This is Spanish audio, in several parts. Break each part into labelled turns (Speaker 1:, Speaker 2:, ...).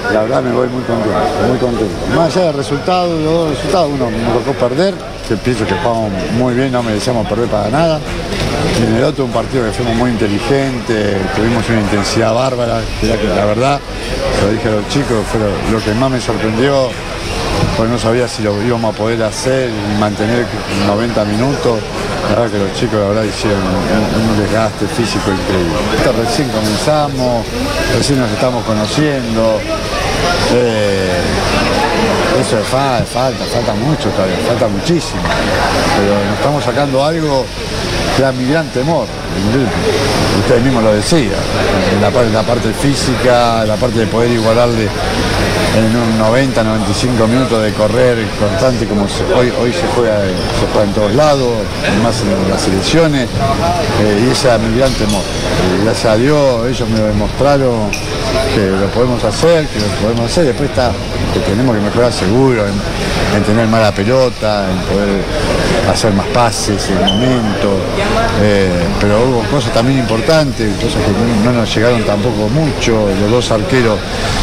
Speaker 1: la verdad me voy muy contento, muy contento. Más allá del resultado, los dos resultados, uno me tocó perder, que pienso que jugamos muy bien, no merecíamos perder para nada. Y en el otro un partido que fuimos muy inteligentes, tuvimos una intensidad bárbara, que la verdad, lo dije a los chicos, fue lo que más me sorprendió, porque no sabía si lo íbamos a poder hacer y mantener 90 minutos. La verdad que los chicos la verdad hicieron un desgaste físico increíble. Esto recién comenzamos, recién nos estamos conociendo. Eso falta mucho todavía, falta muchísimo. Pero nos estamos sacando algo que era mi gran temor. Ustedes mismos lo decían, la parte física, la parte de poder igualarle en un 90, 95 minutos de correr constante como hoy se juega en todos lados, más en las selecciones, y ese era mi gran temor. Gracias a Dios ellos me demostraron que lo podemos hacer, después está que tenemos que mejorar seguro en tener más la pelota, en poder hacer más pases en el momento, pero hubo cosas también importantes, cosas que no nos llegaron tampoco mucho, los dos arqueros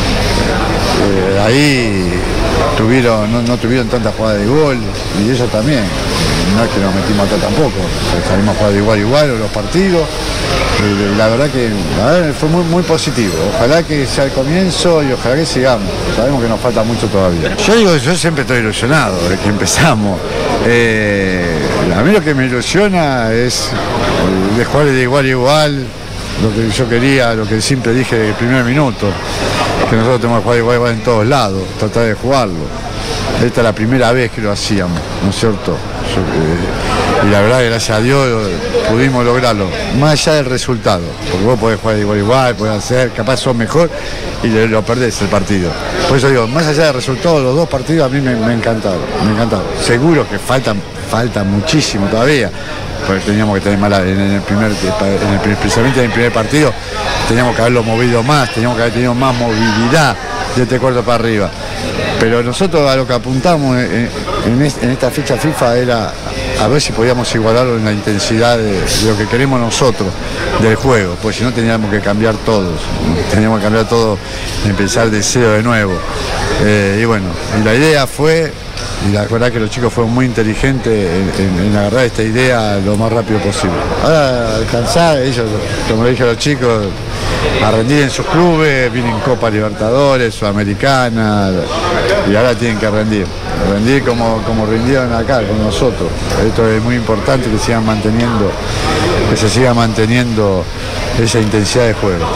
Speaker 1: ahí no tuvieron tantas jugadas de gol, y ellos también, no es que nos metimos acá tampoco, salimos a jugar de igual a igual los partidos, y la verdad que fue muy positivo. Ojalá que sea el comienzo y ojalá que sigamos, sabemos que nos falta mucho todavía. Yo siempre estoy ilusionado desde que empezamos. A mí lo que me ilusiona es de jugar de igual a igual, lo que yo quería, lo que siempre dije desde el primer minuto, que nosotros tenemos que jugar de igual a igual en todos lados, tratar de jugarlo. Esta es la primera vez que lo hacíamos, ¿no es cierto? Y la verdad, gracias a Dios, pudimos lograrlo, más allá del resultado, porque vos podés jugar de igual a igual, podés hacer, capaz sos mejor y lo perdés el partido. Por eso digo, más allá del resultado, los dos partidos a mí me encantaron, Seguro que falta muchísimo todavía, porque teníamos que tener especialmente en el primer partido, teníamos que haberlo movido más, teníamos que haber tenido más movilidad de este cuarto para arriba. Pero nosotros a lo que apuntamos en esta fecha FIFA era a ver si podíamos igualarlo en la intensidad de lo que queremos nosotros del juego, porque si no teníamos que cambiar todos, empezar de cero de nuevo. Y bueno, y la idea fue, y la verdad que los chicos fueron muy inteligentes en agarrar esta idea lo más rápido posible. Ahora alcanzar, ellos, como le dije a los chicos, a rendir en sus clubes, vienen Copa Libertadores, Sudamericana, y ahora tienen que rendir como rindieron acá con nosotros. Esto es muy importante que se siga manteniendo esa intensidad de juego.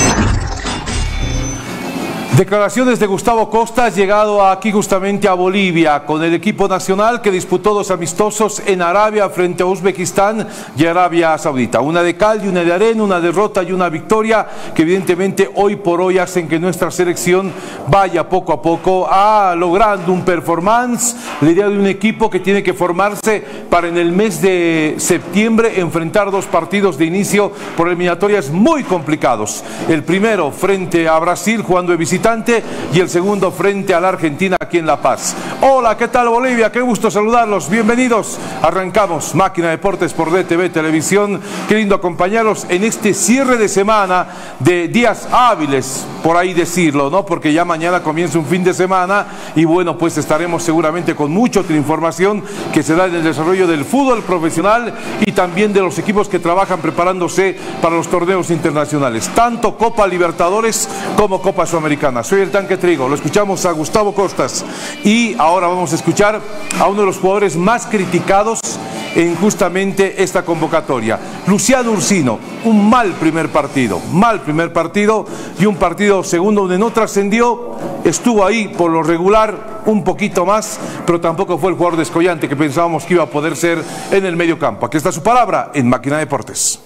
Speaker 2: Declaraciones de Gustavo Costas, llegado aquí justamente a Bolivia con el equipo nacional que disputó 2 amistosos en Arabia frente a Uzbekistán y Arabia Saudita. Una de cal y una de arena, una derrota y una victoria que evidentemente hoy por hoy hacen que nuestra selección vaya poco a poco logrando un performance, la idea de un equipo que tiene que formarse para en el mes de septiembre enfrentar 2 partidos de inicio por eliminatorias muy complicados. El primero frente a Brasil jugando de visitante y el segundo frente a la Argentina aquí en La Paz. Hola, ¿qué tal Bolivia? Qué gusto saludarlos, bienvenidos. Arrancamos Máquina Deportes por DTV Televisión. Qué lindo acompañarlos en este cierre de semana de días hábiles, por ahí decirlo, ¿no? Porque ya mañana comienza un fin de semana y bueno, pues estaremos seguramente con mucha otra información que se da en el desarrollo del fútbol profesional y también de los equipos que trabajan preparándose para los torneos internacionales, tanto Copa Libertadores como Copa Sudamericana. Soy el Tanque Trigo, lo escuchamos a Gustavo Costas y ahora vamos a escuchar a uno de los jugadores más criticados en justamente esta convocatoria, Luciano Ursino. Un mal primer partido y un partido segundo donde no trascendió, estuvo ahí por lo regular un poquito más, pero tampoco fue el jugador descollante que pensábamos que iba a poder ser en el medio campo. Aquí está su palabra en Máquina Deportes.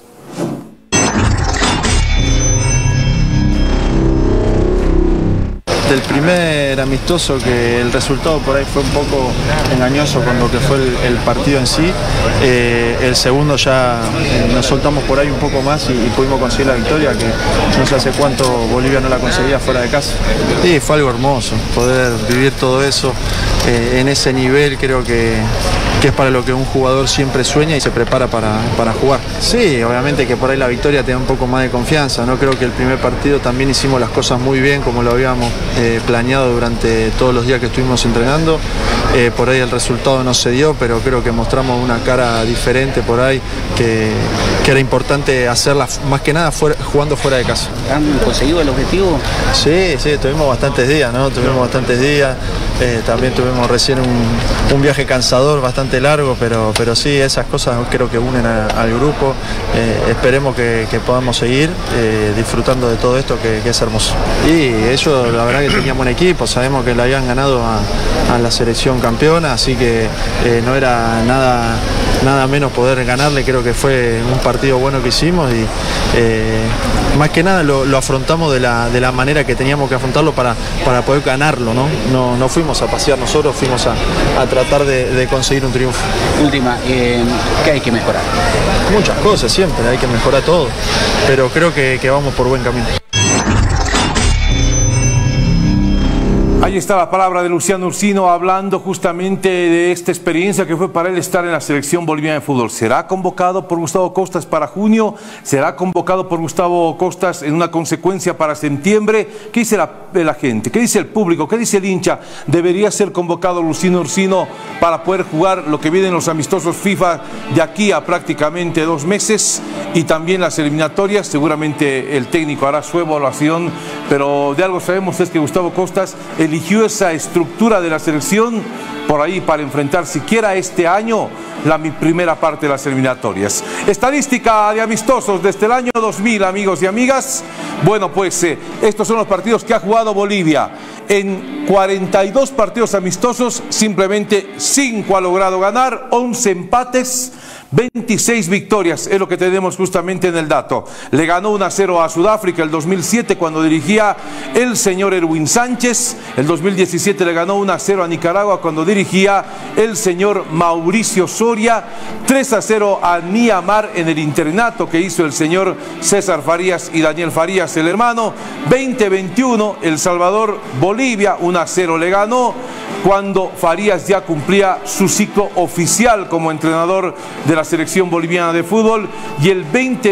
Speaker 3: del primer amistoso, que el resultado por ahí fue un poco engañoso con lo que fue el partido en sí. El segundo ya nos soltamos por ahí un poco más y pudimos conseguir la victoria, que no sé hace cuánto Bolivia no la conseguía fuera de casa. Sí, fue algo hermoso poder vivir todo eso, en ese nivel creo que es para lo que un jugador siempre sueña y se prepara para jugar. Sí, obviamente que por ahí la victoria te da un poco más de confianza, ¿no? Creo que el primer partido también hicimos las cosas muy bien como lo habíamos planeado durante todos los días que estuvimos entrenando. Por ahí el resultado no se dio, pero creo que mostramos una cara diferente por ahí que era importante hacerla más que nada jugando fuera de casa.
Speaker 4: ¿Han conseguido el objetivo?
Speaker 3: Sí, tuvimos bastantes días, ¿no? Tuvimos bastantes días. También tuvimos recién un viaje cansador bastante largo, pero sí, esas cosas creo que unen al grupo. Esperemos que podamos seguir disfrutando de todo esto que es hermoso. Y ellos, la verdad que tenían buen equipo, sabemos que le habían ganado a la selección campeona, así que no era nada menos poder ganarle. Creo que fue un partido bueno que hicimos y más que nada lo afrontamos de la manera que teníamos que afrontarlo para poder ganarlo, ¿no? No fuimos a pasear nosotros, fuimos a tratar de conseguir un triunfo.
Speaker 4: Última, ¿qué hay que mejorar?
Speaker 3: Muchas cosas, siempre hay que mejorar todo, pero creo que vamos por buen camino.
Speaker 2: Ahí está la palabra de Luciano Ursino hablando justamente de esta experiencia que fue para él estar en la selección boliviana de fútbol. ¿Será convocado por Gustavo Costas para junio? ¿Será convocado por Gustavo Costas en una consecuencia para septiembre? ¿Qué dice la gente? ¿Qué dice el público? ¿Qué dice el hincha? ¿Debería ser convocado Luciano Ursino para poder jugar lo que vienen los amistosos FIFA de aquí a prácticamente 2 meses? Y también las eliminatorias. Seguramente el técnico hará su evaluación, pero de algo sabemos es que Gustavo Costas eligió esa estructura de la selección por ahí para enfrentar siquiera este año la primera parte de las eliminatorias. Estadística de amistosos desde el año 2000, amigos y amigas. Bueno, pues estos son los partidos que ha jugado Bolivia. En 42 partidos amistosos, simplemente 5 ha logrado ganar, 11 empates, 26 victorias, es lo que tenemos justamente en el dato. Le ganó 1-0 a Sudáfrica el 2007 cuando dirigía el señor Erwin Sánchez. El 2017 le ganó 1-0 a Nicaragua cuando dirigía el señor Mauricio Soria. 3-0 a Myanmar en el interinato que hizo el señor César Farías y Daniel Farías, el hermano. 2021, El Salvador, Bolivia, 1-0 le ganó cuando Farías ya cumplía su ciclo oficial como entrenador de la selección boliviana de fútbol. Y el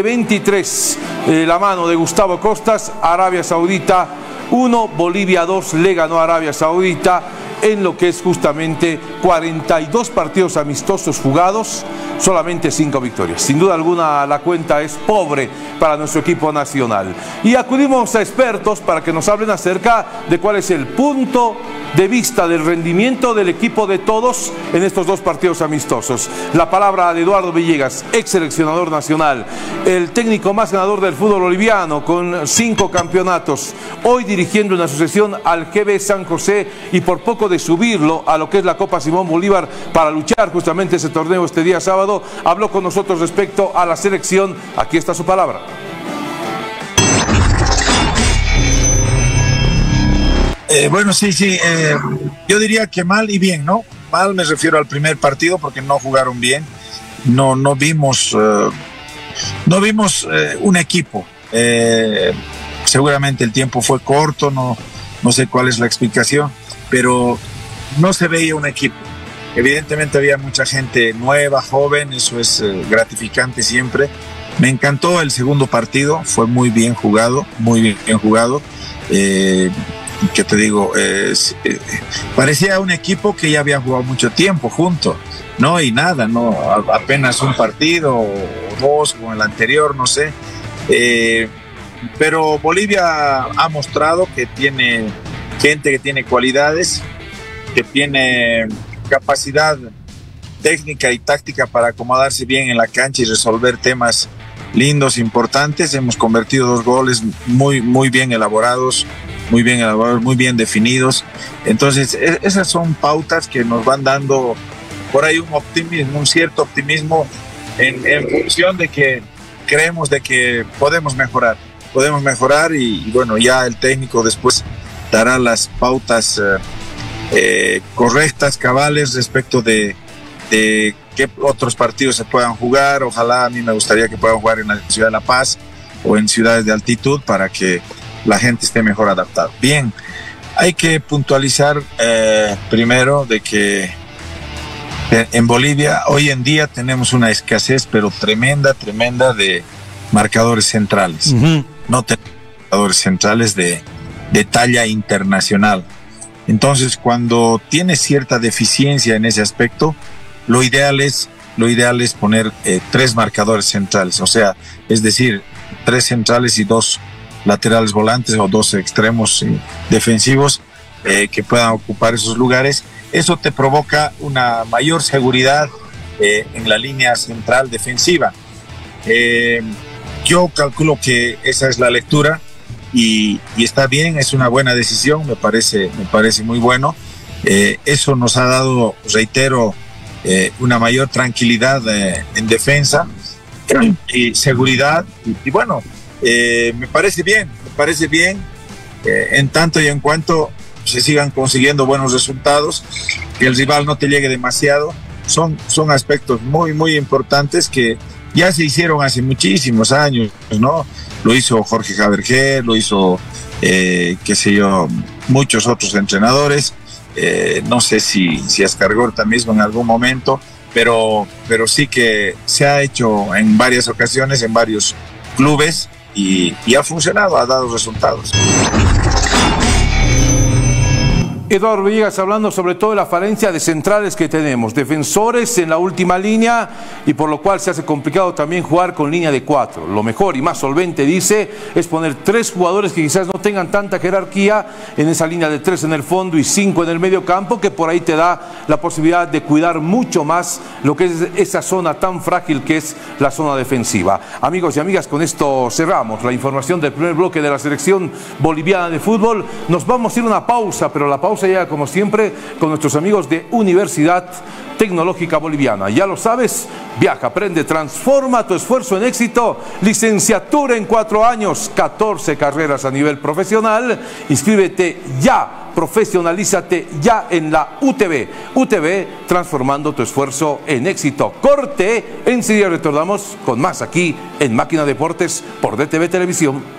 Speaker 2: 2023, la mano de Gustavo Costas, Arabia Saudita 1, Bolivia 2, le ganó a Arabia Saudita en lo que es justamente 42 partidos amistosos jugados, solamente 5 victorias. Sin duda alguna la cuenta es pobre para nuestro equipo nacional. Y acudimos a expertos para que nos hablen acerca de cuál es el punto de vista del rendimiento del equipo de todos en estos 2 partidos amistosos. La palabra de Eduardo Villegas, ex seleccionador nacional, el técnico más ganador del fútbol boliviano con 5 campeonatos, hoy dirigiendo una asociación al GB San José y por poco de subirlo a lo que es la Copa Simón Bolívar para luchar justamente ese torneo este día sábado. Habló con nosotros respecto a la selección. Aquí está su palabra.
Speaker 5: Bueno, sí, yo diría que mal y bien, ¿no? Mal me refiero al primer partido porque no jugaron bien, no vimos un equipo. Seguramente el tiempo fue corto, no sé cuál es la explicación, pero no se veía un equipo. Evidentemente había mucha gente nueva, joven, eso es gratificante siempre. Me encantó el segundo partido, fue muy bien jugado, ¿qué te digo? Parecía un equipo que ya había jugado mucho tiempo junto, ¿no? Y nada, ¿no? Apenas un partido o 2 como el anterior, no sé. Pero Bolivia ha mostrado que tiene gente que tiene cualidades, que tiene capacidad técnica y táctica para acomodarse bien en la cancha y resolver temas lindos, importantes. Hemos convertido 2 goles muy bien elaborados, muy bien definidos. Entonces, esas son pautas que nos van dando por ahí un cierto optimismo en función de que creemos de que podemos mejorar y bueno, ya el técnico después dará las pautas correctas, cabales respecto de qué otros partidos se puedan jugar. Ojalá, a mí me gustaría que puedan jugar en la ciudad de La Paz o en ciudades de altitud para que la gente esté mejor adaptada. Bien, Hay que puntualizar primero de que en Bolivia hoy en día tenemos una escasez, pero tremenda de marcadores centrales. No tenemos marcadores centrales de talla internacional. Entonces, cuando tienes cierta deficiencia en ese aspecto, lo ideal es poner 3 marcadores centrales, o sea, es decir, 3 centrales y 2 laterales volantes o 2 extremos defensivos que puedan ocupar esos lugares. Eso te provoca una mayor seguridad en la línea central defensiva. Yo calculo que esa es la lectura y está bien, es una buena decisión, me parece muy bueno. Eso nos ha dado, reitero, una mayor tranquilidad en defensa y seguridad y bueno, me parece bien en tanto y en cuanto se sigan consiguiendo buenos resultados, que el rival no te llegue demasiado. Son aspectos muy importantes que ya se hicieron hace muchísimos años, ¿no? Lo hizo Jorge Javerger, lo hizo, qué sé yo, muchos otros entrenadores. No sé si Escargorta mismo en algún momento, pero sí que se ha hecho en varias ocasiones, en varios clubes y ha funcionado, ha dado resultados.
Speaker 2: Eduardo Villegas hablando sobre todo de la falencia de centrales que tenemos, defensores en la última línea y por lo cual se hace complicado también jugar con línea de 4. Lo mejor y más solvente, dice, es poner 3 jugadores que quizás no tengan tanta jerarquía en esa línea de 3 en el fondo y 5 en el medio campo, que por ahí te da la posibilidad de cuidar mucho más lo que es esa zona tan frágil que es la zona defensiva. Amigos y amigas, con esto cerramos la información del primer bloque de la selección boliviana de fútbol. Nos vamos a ir a una pausa, pero la pausa llega como siempre con nuestros amigos de Universidad Tecnológica Boliviana. Ya lo sabes, viaja, aprende, transforma tu esfuerzo en éxito. Licenciatura en 4 años, 14 carreras a nivel profesional. Inscríbete ya, profesionalízate ya en la UTB. UTB, transformando tu esfuerzo en éxito. Corte, enseguida retornamos con más aquí en Máquina Deportes por DTV Televisión.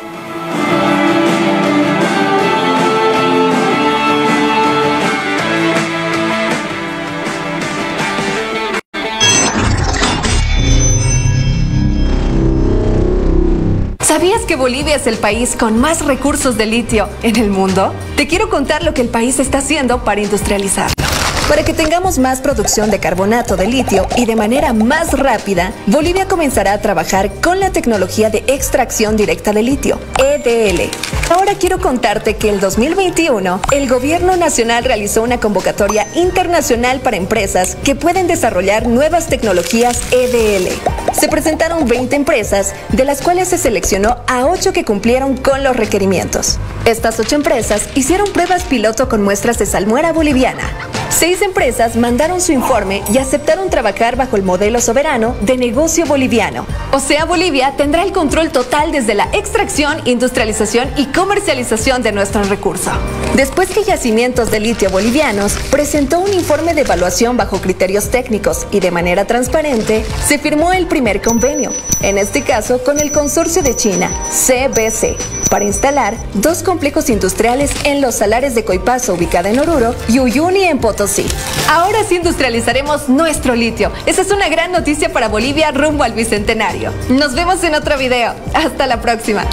Speaker 6: ¿Sabías que Bolivia es el país con más recursos de litio en el mundo? Te quiero contar lo que el país está haciendo para industrializarlo. Para que tengamos más producción de carbonato de litio y de manera más rápida, Bolivia comenzará a trabajar con la tecnología de extracción directa de litio, EDL. Ahora quiero contarte que el 2021, el Gobierno Nacional realizó una convocatoria internacional para empresas que pueden desarrollar nuevas tecnologías EDL. Se presentaron 20 empresas, de las cuales se seleccionó a 8 que cumplieron con los requerimientos. Estas 8 empresas hicieron pruebas piloto con muestras de salmuera boliviana. 6 empresas mandaron su informe y aceptaron trabajar bajo el modelo soberano de negocio boliviano. O sea, Bolivia tendrá el control total desde la extracción, industrialización y comercialización de nuestro recurso. Después que Yacimientos de Litio Bolivianos presentó un informe de evaluación bajo criterios técnicos y de manera transparente, se firmó el primer convenio, en este caso con el consorcio de China, CBC, para instalar 2 complejos industriales en Los Salares de Coipaso, ubicada en Oruro, y Uyuni en Potosí. Ahora sí industrializaremos nuestro litio. Esa es una gran noticia para Bolivia rumbo al Bicentenario. Nos vemos en otro video. Hasta la próxima.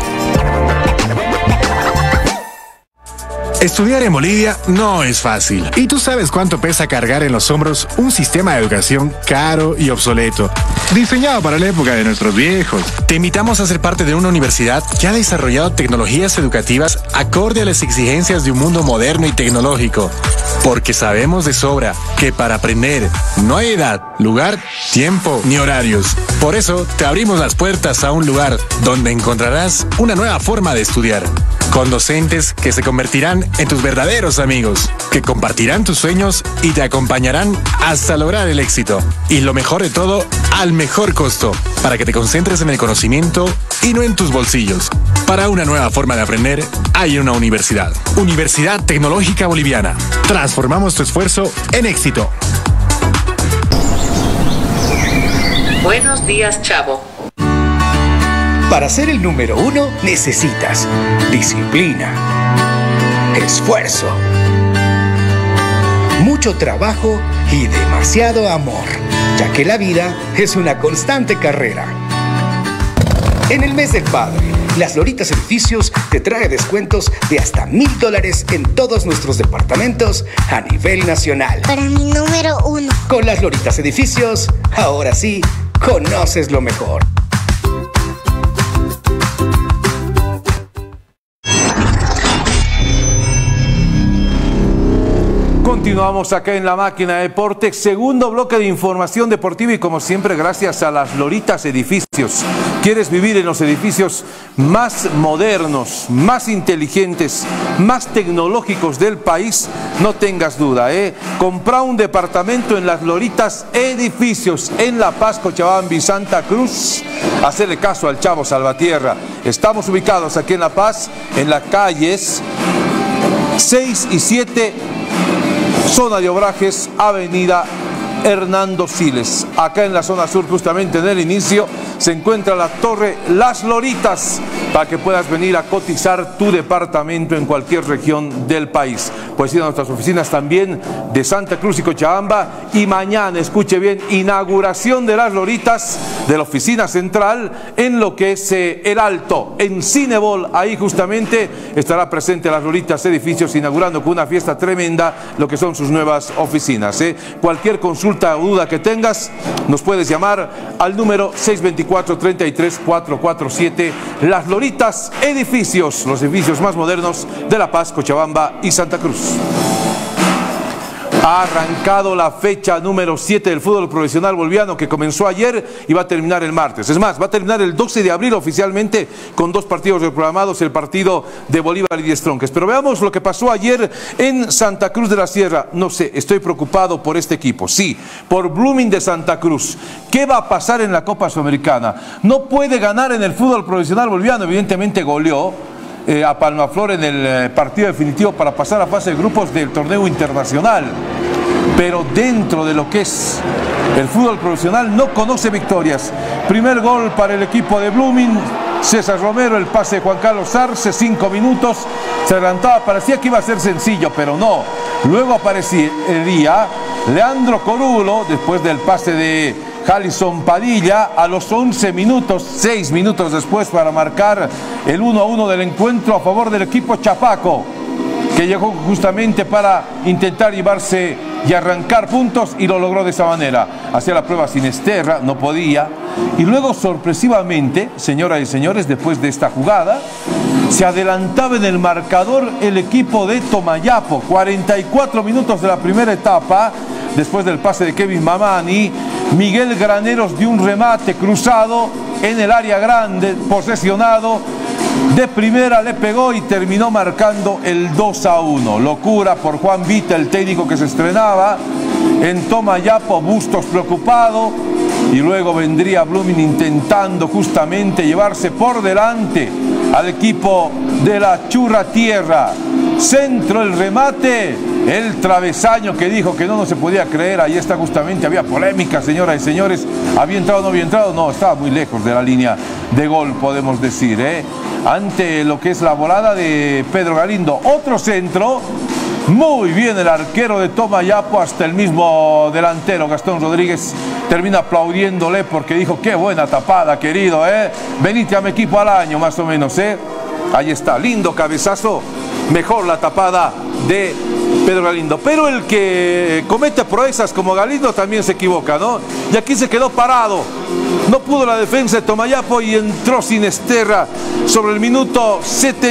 Speaker 7: Estudiar en Bolivia no es fácil. ¿Y tú sabes cuánto pesa cargar en los hombros un sistema de educación caro y obsoleto, diseñado para la época de nuestros viejos? Te invitamos a ser parte de una universidad que ha desarrollado tecnologías educativas acorde a las exigencias de un mundo moderno y tecnológico. Porque sabemos de sobra que para aprender no hay edad, lugar, tiempo ni horarios. Por eso te abrimos las puertas a un lugar donde encontrarás una nueva forma de estudiar, con docentes que se convertirán en tus verdaderos amigos, que compartirán tus sueños y te acompañarán hasta lograr el éxito. Y lo mejor de todo, al mejor costo, para que te concentres en el conocimiento y no en tus bolsillos. Para una nueva forma de aprender, hay una universidad. Universidad Tecnológica Boliviana. Transformamos tu esfuerzo en éxito.
Speaker 8: Buenos días, chavo.
Speaker 9: Para ser el número 1 necesitas disciplina, esfuerzo, mucho trabajo y demasiado amor, ya que la vida es una constante carrera. En el mes del padre, Las Loritas Edificios te trae descuentos de hasta $1000 en todos nuestros departamentos a nivel nacional.
Speaker 10: Para mi número 1.
Speaker 9: Con Las Loritas Edificios, ahora sí, conoces lo mejor.
Speaker 2: Continuamos acá en La Máquina de Deporte, segundo bloque de información deportiva y como siempre gracias a Las Loritas Edificios. ¿Quieres vivir en los edificios más modernos, más inteligentes, más tecnológicos del país? No tengas duda, compra un departamento en Las Loritas Edificios en La Paz, Cochabamba y Santa Cruz. Hacerle caso al Chavo Salvatierra. Estamos ubicados aquí en La Paz, en las calles 6 y 7, zona de Obrajes, avenida Hernando Siles. Acá en la zona sur, justamente en el inicio, se encuentra la Torre Las Loritas, para que puedas venir a cotizar tu departamento en cualquier región del país. Puedes ir a nuestras oficinas también de Santa Cruz y Cochabamba. Y mañana, escuche bien, inauguración de Las Loritas, de la oficina central, en lo que es El Alto, en Cinebol. Ahí justamente estará presente Las Loritas Edificios, inaugurando con una fiesta tremenda lo que son sus nuevas oficinas. Cualquier consulta o duda que tengas, nos puedes llamar al número 624-33-447. Las Loritas Edificios, los edificios más modernos de La Paz, Cochabamba y Santa Cruz. Ha arrancado la fecha número 7 del fútbol profesional boliviano, que comenzó ayer y va a terminar el martes. Es más, va a terminar el 12 de abril oficialmente, con 2 partidos reprogramados, el partido de Bolívar y de Strongest. Pero veamos lo que pasó ayer en Santa Cruz de la Sierra. No sé, estoy preocupado por este equipo. Sí, por Blooming de Santa Cruz. ¿Qué va a pasar en la Copa Sudamericana? No puede ganar en el fútbol profesional boliviano. Evidentemente goleó a Palmaflor en el partido definitivo para pasar a fase de grupos del torneo internacional. Pero dentro de lo que es el fútbol profesional no conoce victorias. Primer gol para el equipo de Blooming, César Romero, el pase de Juan Carlos Arce, 5 minutos, se adelantaba, parecía que iba a ser sencillo, pero no. Luego aparecería Leandro Corulo, después del pase de Jalison Padilla, a los 11 minutos, 6 minutos después, para marcar el 1-1 del encuentro a favor del equipo Chapaco, que llegó justamente para intentar llevarse y arrancar puntos, y lo logró de esa manera. Hacía la prueba Sinesterra, no podía, y luego sorpresivamente, señoras y señores, después de esta jugada, se adelantaba en el marcador el equipo de Tomayapo. 44 minutos de la primera etapa, después del pase de Kevin Mamani, Miguel Graneros dio un remate cruzado en el área grande, posesionado, de primera le pegó y terminó marcando el 2-1. Locura por Juan Vita, el técnico que se estrenaba en Tomayapo. Bustos preocupado, y luego vendría Blooming intentando justamente llevarse por delante al equipo de la Churra Tierra. Centro, el remate, el travesaño que dijo que no se podía creer. Ahí está justamente, había polémica, señoras y señores. ¿Había entrado o no había entrado? No, estaba muy lejos de la línea de gol, podemos decir, ante lo que es la volada de Pedro Galindo. Otro centro, muy bien el arquero de Tomayapo, hasta el mismo delantero Gastón Rodríguez termina aplaudiéndole porque dijo: qué buena tapada, querido, venite a mi equipo al año, más o menos, Ahí está, lindo cabezazo, mejor la tapada de Pedro Galindo. Pero el que comete proezas como Galindo también se equivoca, ¿no? Y aquí se quedó parado. No pudo la defensa de Tomayapo y entró Sinesterra sobre el minuto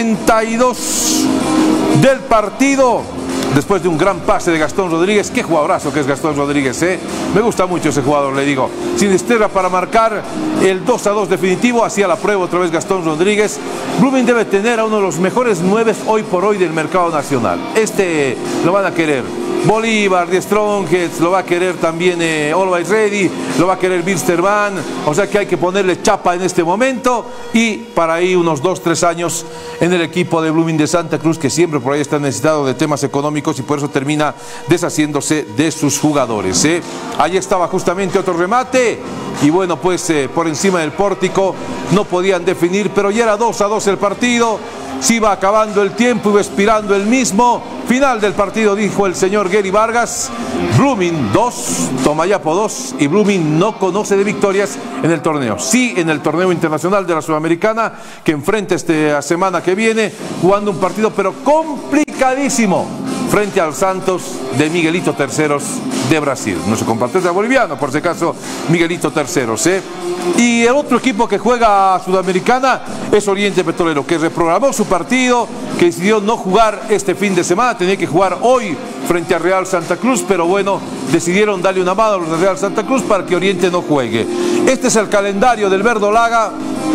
Speaker 2: 72 del partido, después de un gran pase de Gastón Rodríguez. Qué jugadorazo que es Gastón Rodríguez, me gusta mucho ese jugador, le digo. Sinesterra para marcar el 2-2 definitivo. Hacía la prueba otra vez Gastón Rodríguez. Blooming debe tener a uno de los mejores 9 hoy por hoy del mercado nacional. Lo van a querer. Bolívar, The Strongheads, lo va a querer también Always Ready, lo va a querer Wilstermann, o sea que hay que ponerle chapa en este momento, y para ahí unos 2-3 años en el equipo de Blooming de Santa Cruz, que siempre por ahí está necesitado de temas económicos y por eso termina deshaciéndose de sus jugadores. Ahí estaba justamente otro remate, y bueno, pues por encima del pórtico no podían definir, pero ya era 2-2 el partido. Se iba acabando el tiempo, iba expirando el mismo. Final del partido, dijo el señor Gary Vargas. Blooming 2, Tomayapo 2, y Blooming no conoce de victorias en el torneo. Sí, en el torneo internacional de la Sudamericana, que enfrenta esta semana que viene, jugando un partido pero complicadísimo frente al Santos de Miguelito Terceros de Brasil. Nuestro compatriota boliviano, por si acaso, Miguelito Terceros. Y el otro equipo que juega a Sudamericana es Oriente Petrolero, que reprogramó su partido, que decidió no jugar este fin de semana, tenía que jugar hoy frente a Real Santa Cruz, pero bueno, decidieron darle una mano a los de Real Santa Cruz para que Oriente no juegue. Este es el calendario del Verdolaga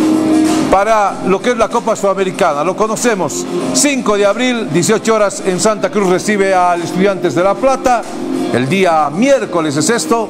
Speaker 2: para lo que es la Copa Sudamericana. Lo conocemos: 5 de abril, 18 horas en Santa Cruz, recibe al Estudiantes de La Plata. El día miércoles es esto.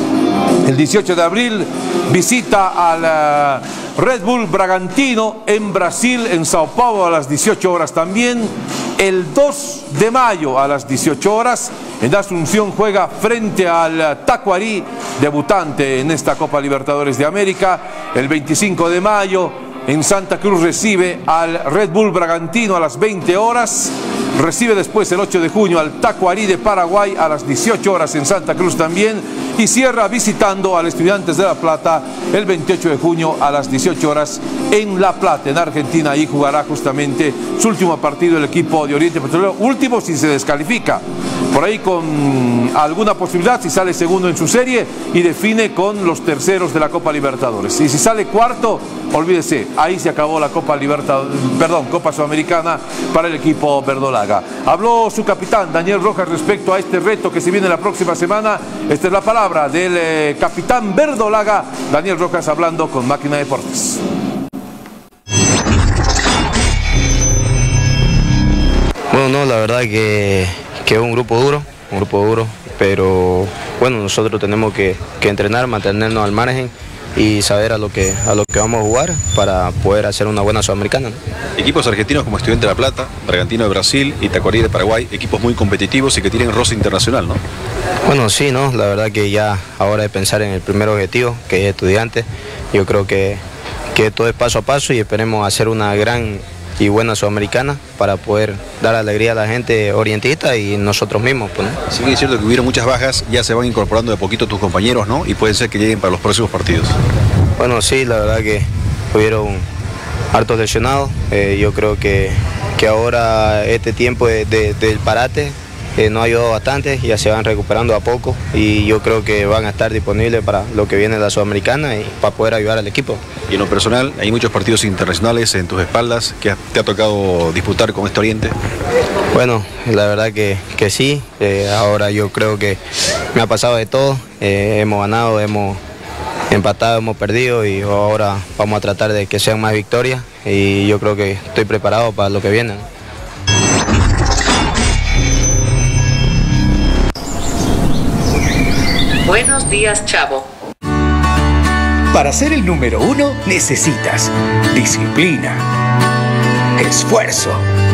Speaker 2: El 18 de abril visita al Red Bull Bragantino en Brasil, en Sao Paulo, a las 18 horas también. El 2 de mayo a las 18 horas en Asunción juega frente al Tacuarí, debutante en esta Copa Libertadores de América. El 25 de mayo en Santa Cruz recibe al Red Bull Bragantino a las 20 horas. Recibe después el 8 de junio al Tacuarí de Paraguay a las 18 horas en Santa Cruz también. Y cierra visitando al Estudiantes de La Plata el 28 de junio a las 18 horas en La Plata, en Argentina. Ahí jugará justamente su último partido el equipo de Oriente Petrolero. Último si se descalifica. Por ahí con alguna posibilidad si sale segundo en su serie y define con los terceros de la Copa Libertadores. Y si sale cuarto, olvídese, ahí se acabó la Copa Copa Sudamericana para el equipo verdolaga. Habló su capitán Daniel Rojas respecto a este reto que se viene la próxima semana. Esta es la palabra del capitán verdolaga Daniel Rojas hablando con Máquina Deportes.
Speaker 10: Bueno, no, la verdad que es un grupo duro, pero bueno, nosotros tenemos que entrenar, mantenernos al margen y saber a lo que vamos a jugar para poder hacer una buena Sudamericana, ¿no?
Speaker 11: Equipos argentinos como Estudiantes de La Plata, Bragantino de Brasil y Tacuarí de Paraguay, equipos muy competitivos y que tienen roce internacional, ¿no?
Speaker 10: Bueno, sí, ¿no? La verdad que ya ahora de pensar en el primer objetivo, que es Estudiantes, yo creo que todo es paso a paso y esperemos hacer una gran y buena Sudamericana para poder dar alegría a la gente orientista y nosotros mismos, pues, ¿no?
Speaker 11: Si bien es cierto que hubieron muchas bajas, ya se van incorporando de poquito tus compañeros, ¿no? Y puede ser que lleguen para los próximos partidos.
Speaker 10: Bueno, sí, la verdad que hubieron hartos lesionados. Yo creo que ahora este tiempo del parate nos ha ayudado bastante, ya se van recuperando a poco y yo creo que van a estar disponibles para lo que viene de la Sudamericana y para poder ayudar al equipo.
Speaker 11: Y en lo personal, hay muchos partidos internacionales en tus espaldas que te ha tocado disputar con este Oriente.
Speaker 10: Bueno, la verdad que sí, ahora yo creo que me ha pasado de todo, hemos ganado, hemos empatado, hemos perdido y ahora vamos a tratar de que sean más victorias y yo creo que estoy preparado para lo que viene, ¿no?
Speaker 8: Buenos días, Chavo.
Speaker 9: Para ser el número 1 necesitas disciplina, esfuerzo,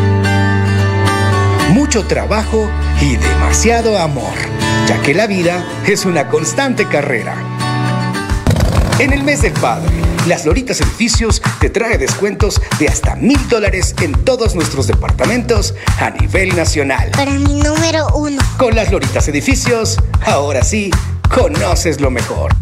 Speaker 9: mucho trabajo y demasiado amor, ya que la vida es una constante carrera. En el mes del padre, Las Loritas Edificios te trae descuentos de hasta $1,000 en todos nuestros departamentos a nivel nacional.
Speaker 12: Para mi número 1.
Speaker 9: Con Las Loritas Edificios, ahora sí, conoces lo mejor.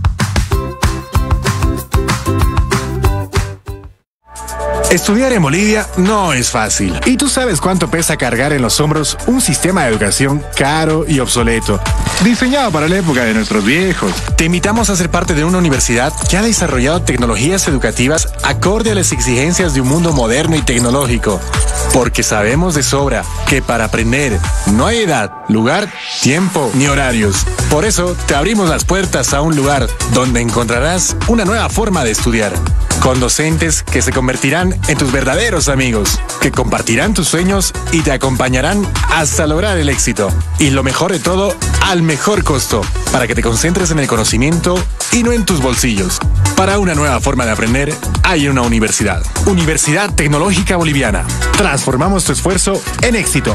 Speaker 7: Estudiar en Bolivia no es fácil. ¿Y tú sabes cuánto pesa cargar en los hombros un sistema de educación caro y obsoleto, diseñado para la época de nuestros viejos? Te invitamos a ser parte de una universidad que ha desarrollado tecnologías educativas acorde a las exigencias de un mundo moderno y tecnológico. Porque sabemos de sobra que para aprender no hay edad, lugar, tiempo ni horarios. Por eso te abrimos las puertas a un lugar donde encontrarás una nueva forma de estudiar. con docentes que se convertirán en tus verdaderos amigos, que compartirán tus sueños y te acompañarán hasta lograr el éxito. Y lo mejor de todo, al mejor costo, para que te concentres en el conocimiento y no en tus bolsillos. Para una nueva forma de aprender, hay una universidad. Universidad Tecnológica Boliviana. Transformamos tu esfuerzo en éxito.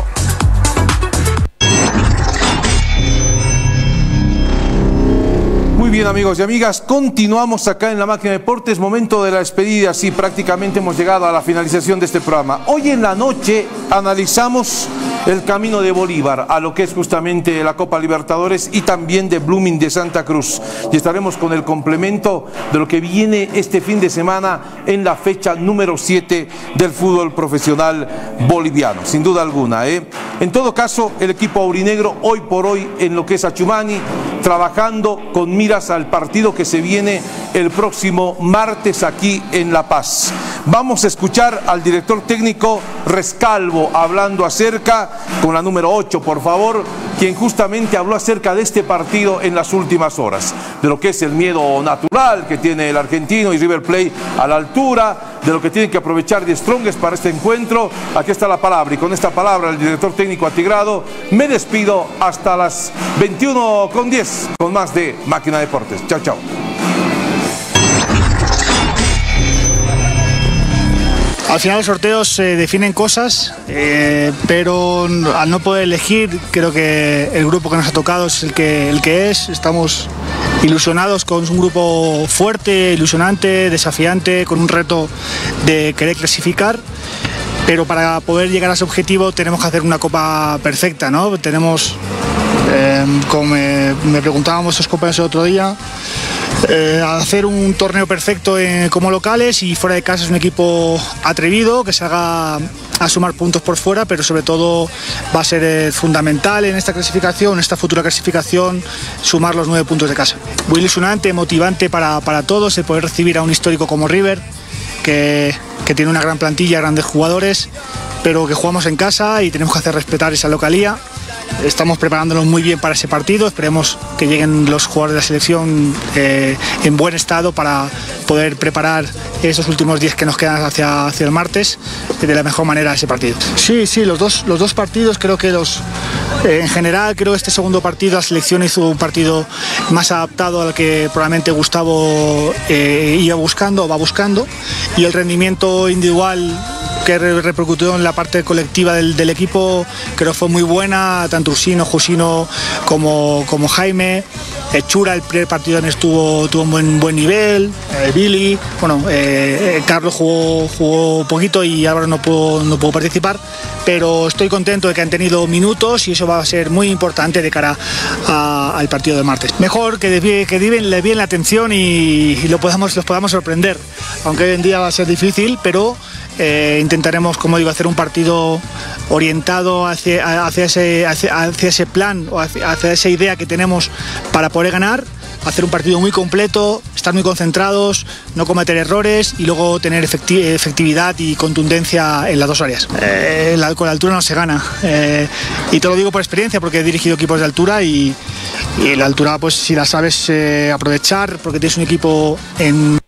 Speaker 2: Muy bien, amigos y amigas, continuamos acá en la Máquina de Deportes, momento de la despedida. Sí, prácticamente hemos llegado a la finalización de este programa. Hoy en la noche analizamos el camino de Bolívar a lo que es justamente la Copa Libertadores y también de Blooming de Santa Cruz. Y estaremos con el complemento de lo que viene este fin de semana en la fecha número 7 del fútbol profesional boliviano, sin duda alguna. En todo caso, el equipo aurinegro hoy por hoy en lo que es Achumani, trabajando con miras al partido que se viene el próximo martes aquí en La Paz. Vamos a escuchar al director técnico Rescalvo hablando acerca, con la número 8 por favor, quien justamente habló acerca de este partido en las últimas horas, de lo que es el miedo natural que tiene el argentino y River Plate a la altura, de lo que tienen que aprovechar de Strongest para este encuentro. Aquí está la palabra, y con esta palabra el director técnico atigrado, me despido hasta las 21:10 con más de Máquina de Deportes. Chao, chao.
Speaker 12: Al final los sorteos definen cosas, pero al no poder elegir, creo que el grupo que nos ha tocado es el que es. Estamos ilusionados con un grupo fuerte, ilusionante, desafiante, con un reto de querer clasificar. Pero para poder llegar a ese objetivo tenemos que hacer una copa perfecta, ¿no? Tenemos, como me preguntábamos los compañeros el otro día, hacer un torneo perfecto como locales, y fuera de casa es un equipo atrevido que se haga a sumar puntos por fuera, pero sobre todo va a ser fundamental en esta clasificación, en esta futura clasificación, sumar los 9 puntos de casa. Muy ilusionante, motivante para todos el poder recibir a un histórico como River, que tiene una gran plantilla, grandes jugadores, pero que jugamos en casa y tenemos que hacer respetar esa localía. Estamos preparándonos muy bien para ese partido, esperemos que lleguen los jugadores de la selección en buen estado para poder preparar esos últimos 10 que nos quedan hacia el martes de la mejor manera ese partido. Sí, los dos partidos creo que en general creo que este segundo partido la selección hizo un partido más adaptado al que probablemente Gustavo va buscando, y el rendimiento individual que repercutió en la parte colectiva del equipo creo fue muy buena, tanto Ursino, Jusino como Jaime. Chura el primer partido tuvo un buen nivel, Billy, Carlos jugó poquito y Álvaro no pudo participar, pero estoy contento de que han tenido minutos y eso va a ser muy importante de cara al partido de martes. Mejor que le bien la atención y los podamos sorprender, aunque hoy en día va a ser difícil, pero intentaremos, como digo, hacer un partido orientado hacia ese plan o hacia esa idea que tenemos para poder ganar, hacer un partido muy completo, estar muy concentrados, no cometer errores y luego tener efectividad y contundencia en las dos áreas. Con la altura no se gana, y te lo digo por experiencia porque he dirigido equipos de altura y la altura, pues si la sabes aprovechar, porque tienes un equipo en